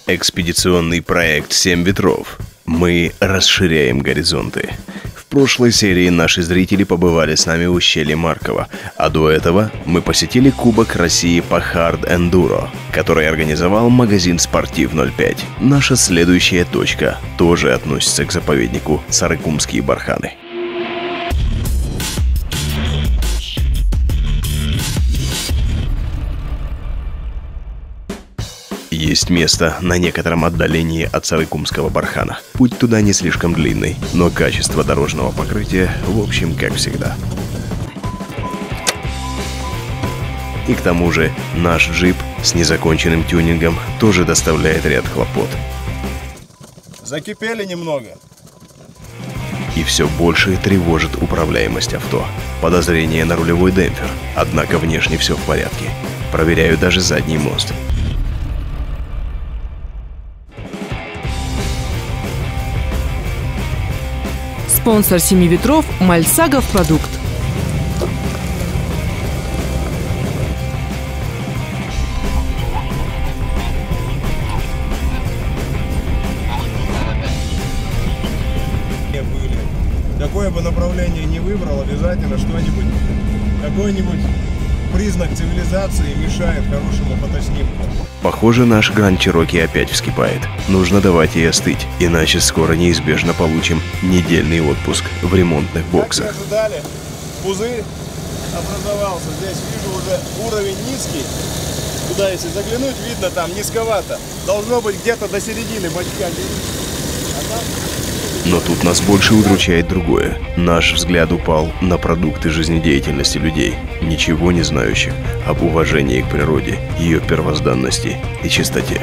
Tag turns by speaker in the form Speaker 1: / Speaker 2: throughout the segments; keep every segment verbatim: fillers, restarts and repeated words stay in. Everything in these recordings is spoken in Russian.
Speaker 1: Экспедиционный проект «Семь ветров». Мы расширяем горизонты. В прошлой серии наши зрители побывали с нами в ущелье Маркова, а до этого мы посетили Кубок России по хард-эндуро, который организовал магазин «Спортив ноль пять». Наша следующая точка тоже относится к заповеднику Сарыкумские барханы. Есть место на некотором отдалении от Сарыкумского бархана. Путь туда не слишком длинный, но качество дорожного покрытия, в общем, как всегда. И к тому же наш джип с незаконченным тюнингом тоже доставляет ряд хлопот.
Speaker 2: Закипели немного.
Speaker 1: И все больше тревожит управляемость авто. Подозрение на рулевой демпфер, однако внешне все в порядке. Проверяю даже задний мост.
Speaker 3: Спонсор «Семи ветров» – Мальсагов продукт.
Speaker 2: Были. Какое бы направление ни выбрал, обязательно что-нибудь, какой-нибудь признак цивилизации мешает хорошему фотоснимку.
Speaker 1: Похоже, наш Гранд Чироки опять вскипает. Нужно давать ей остыть, иначе скоро неизбежно получим недельный отпуск в ремонтных боксах.
Speaker 2: Как мы ожидали, пузырь образовался. Здесь вижу уже уровень низкий. Туда, если заглянуть, видно, там низковато. Должно быть где-то до середины бачка. А там...
Speaker 1: Но тут нас больше удручает другое. Наш взгляд упал на продукты жизнедеятельности людей, ничего не знающих об уважении к природе, ее первозданности и чистоте.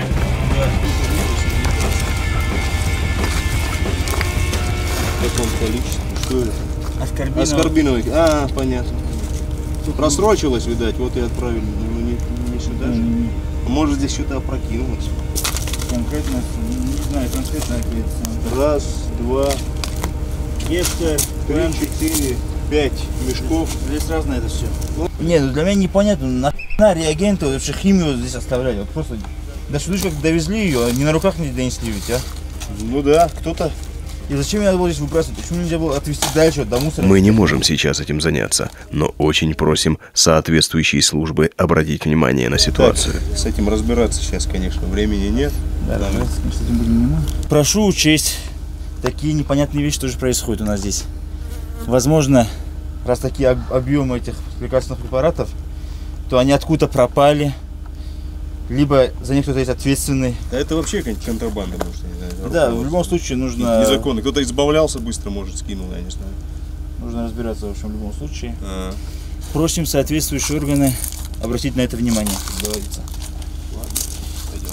Speaker 2: В каком количестве? Что это? Аскорбиновый. Аскорбиновый. А, понятно. Просрочилось, видать, вот и отправили. Ну, не, не сюда же. Mm-hmm. Может, здесь что-то опрокинулось.
Speaker 4: Конкретно, не знаю, конкретно ответственно.
Speaker 2: Раз, два, есть три, четыре, пять мешков.
Speaker 4: Здесь разное это все. Не, ну для меня непонятно, нахрена реагенты, вообще химию здесь оставляли. Вот просто до сюда как довезли ее, а не на руках не донесли ведь, а?
Speaker 2: Ну да, кто-то.
Speaker 4: И зачем надо было здесь выбрасывать? Почему нельзя было отвезти дальше, до мусора?
Speaker 1: Мы не можем сейчас этим заняться, но очень просим соответствующие службы обратить внимание на ситуацию.
Speaker 2: Так, с этим разбираться сейчас, конечно, времени нет.
Speaker 4: Да, да, да. С этим будем внимательны. Прошу учесть, такие непонятные вещи тоже происходят у нас здесь. Возможно, раз такие объемы этих лекарственных препаратов, то они откуда-то пропали, либо за них кто-то есть ответственный.
Speaker 2: А это вообще какая-нибудь контрабанда, может, не знаю.
Speaker 4: Да, в любом случае нужно...
Speaker 2: Незаконно. Кто-то избавлялся быстро, может, скинул, я не знаю.
Speaker 4: Нужно разбираться, в общем, в любом случае.
Speaker 2: А-а.
Speaker 4: Просим соответствующие органы обратить на это внимание, как говорится.
Speaker 2: Ладно, пойдем.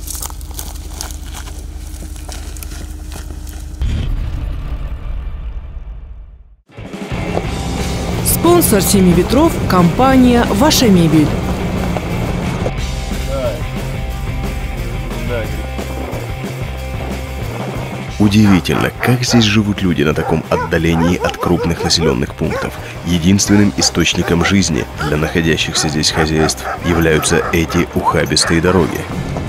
Speaker 3: Спонсор «Семи ветров» – компания «Ваша мебель».
Speaker 1: Удивительно, как здесь живут люди на таком отдалении от крупных населенных пунктов. Единственным источником жизни для находящихся здесь хозяйств являются эти ухабистые дороги.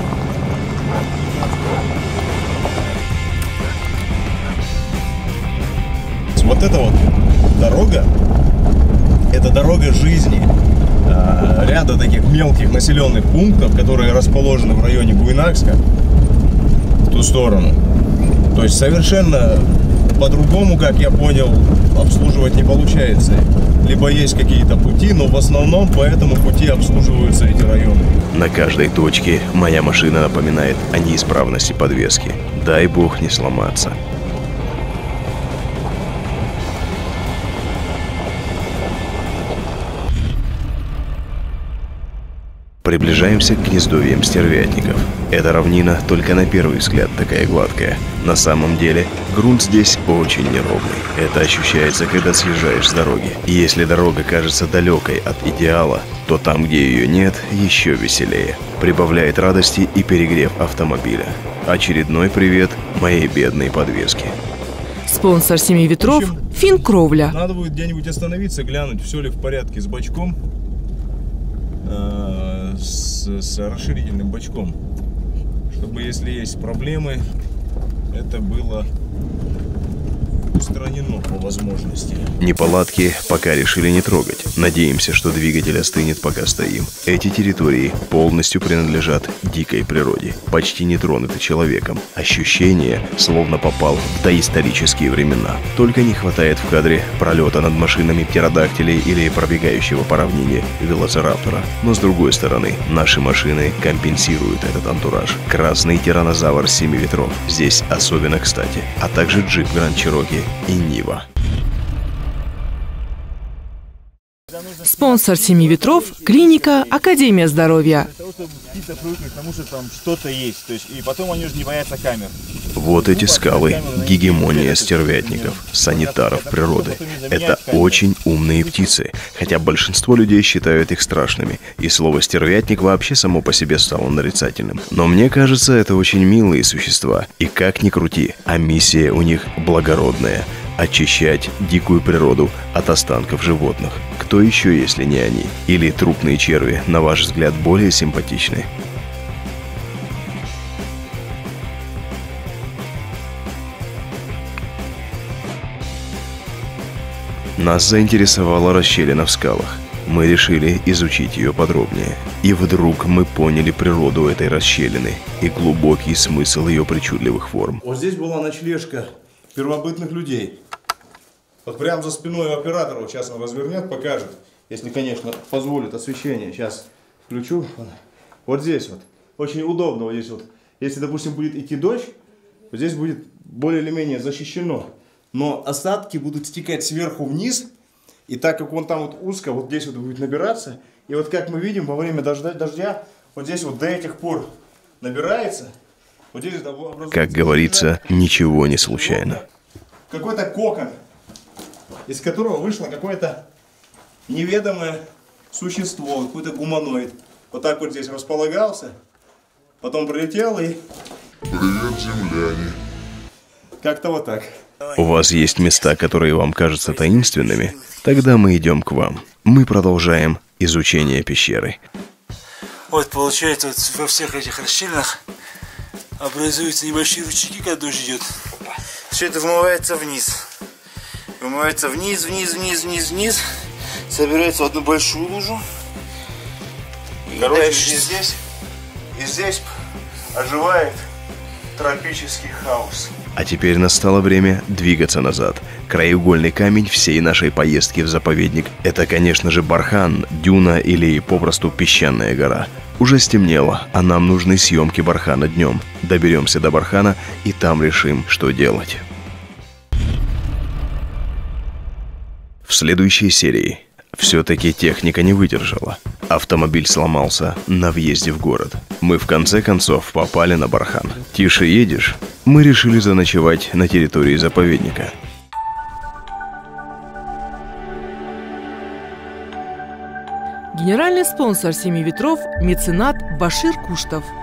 Speaker 2: Вот эта вот дорога, это дорога жизни а, ряда таких мелких населенных пунктов, которые расположены в районе Буйнакска, в ту сторону. То есть совершенно по-другому, как я понял, обслуживать не получается. Либо есть какие-то пути, но в основном по этому пути обслуживаются эти районы.
Speaker 1: На каждой точке моя машина напоминает о неисправности подвески. Дай бог не сломаться. Приближаемся к гнездовьям стервятников. Эта равнина только на первый взгляд такая гладкая. На самом деле грунт здесь очень неровный. Это ощущается, когда съезжаешь с дороги. И если дорога кажется далекой от идеала, то там, где ее нет, еще веселее. Прибавляет радости и перегрев автомобиля. Очередной привет моей бедной подвеске.
Speaker 3: Спонсор «Семи ветров» – Финкровля.
Speaker 2: Надо будет где-нибудь остановиться, глянуть, все ли в порядке с бачком. С, с расширительным бачком, чтобы чтобы, если есть проблемы, это было устранено по возможности.
Speaker 1: Неполадки пока решили не трогать. Надеемся, что двигатель остынет, пока стоим. Эти территории полностью принадлежат дикой природе, почти не тронуты человеком. Ощущение, словно попал в доисторические времена. Только не хватает в кадре пролета над машинами птеродактилей или пробегающего по равнине велоцираптора. Но с другой стороны, наши машины компенсируют этот антураж. Красный тираннозавр семи ветров здесь особенно кстати, а также джип Grand Cherokee и Нива.
Speaker 3: Спонсор «Семи ветров» – клиника «Академия здоровья».
Speaker 4: Птица привыкнет к тому, что там что-то есть. То есть, и потом они уже не боятся камер.
Speaker 1: Вот эти скалы – гегемония стервятников, санитаров природы. Это очень умные птицы, хотя большинство людей считают их страшными, и слово «стервятник» вообще само по себе стало нарицательным. Но мне кажется, это очень милые существа, и как ни крути, а миссия у них благородная – очищать дикую природу от останков животных. Кто еще, если не они? Или трупные черви, на ваш взгляд, более симпатичны? Нас заинтересовала расщелина в скалах. Мы решили изучить ее подробнее. И вдруг мы поняли природу этой расщелины и глубокий смысл ее причудливых форм.
Speaker 2: Вот здесь была ночлежка первобытных людей. Вот прямо за спиной оператора, вот сейчас он развернет, покажет. Если, конечно, позволит освещение. Сейчас включу. Вот здесь вот. Очень удобно вот здесь вот. Если, допустим, будет идти дождь, вот здесь будет более или менее защищено. Но осадки будут стекать сверху вниз. И так как он там вот узко, вот здесь вот будет набираться. И вот как мы видим, во время дождя, дождя вот здесь вот до этих пор набирается. Вот здесь образуется,
Speaker 1: как говорится, ничего не случайно.
Speaker 2: Какой-то кокон, из которого вышло какое-то неведомое существо, какой-то гуманоид. Вот так вот здесь располагался, потом прилетел и... Привет, земляне. Как-то вот так.
Speaker 1: У вас есть места, которые вам кажутся таинственными? Тогда мы идем к вам. Мы продолжаем изучение пещеры.
Speaker 4: Вот получается, вот во всех этих расщелинах образуются небольшие ручейки, когда дождь идет. Все это вымывается вниз. Вымывается вниз, вниз, вниз, вниз, вниз. Собирается в одну большую лужу.
Speaker 2: И короче, дальше... и здесь, и здесь оживает тропический хаос.
Speaker 1: А теперь настало время двигаться назад. Краеугольный камень всей нашей поездки в заповедник – это, конечно же, бархан, дюна или попросту песчаная гора. Уже стемнело, а нам нужны съемки бархана днем. Доберемся до бархана и там решим, что делать. В следующей серии все-таки техника не выдержала. Автомобиль сломался на въезде в город. Мы в конце концов попали на бархан. Тише едешь? Мы решили заночевать на территории заповедника.
Speaker 3: Генеральный спонсор «Семи ветров» – меценат Башир Куштов.